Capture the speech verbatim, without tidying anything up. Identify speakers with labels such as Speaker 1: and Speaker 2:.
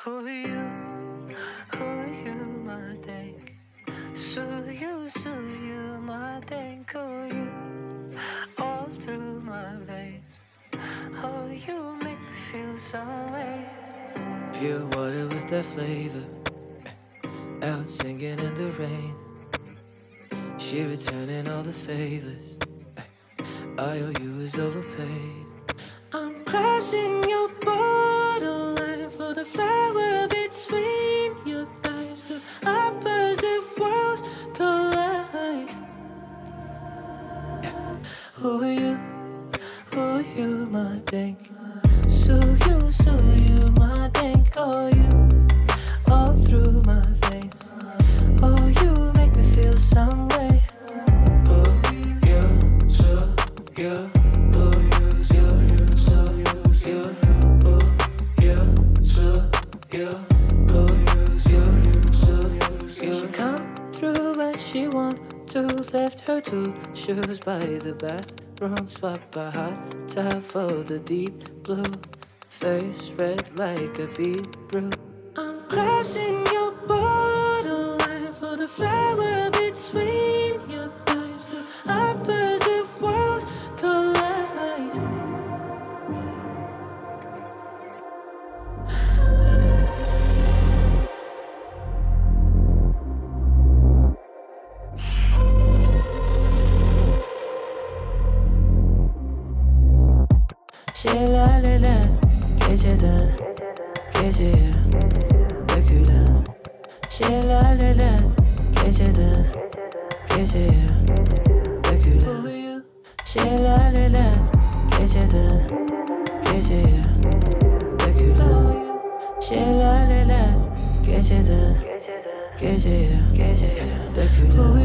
Speaker 1: Huyu, huyuma, denk, suyu, suyuma, denk, Huyu, all through my veins. Oh, you make me feel some way.
Speaker 2: Pure water with that flavor, out singing in the rain. She returning all the favors, I O Us overpaid. I'm crashing your borderline for the flower between your thighs. Two opposite worlds collide. Who are you? Who are you, my denk? Suyu, suyu, my denk. Oh, you, all through my veins. Oh, you make me feel some way. Oh, you, so, you. She come through when she want to. Left her two shoes by the bathroom. Swap a hot tub for the deep blue. Face red like a beetroot. I'm crashing your borderline for the flower between your thighs. Two opposite worlds collide. Şey la la la, geceden, geceye dökülen. Şey la la la, geceden, geceye dökülen. Şey la la la, geceden, geceye dökülen. Şey la la la, geceden, geceye dökülen.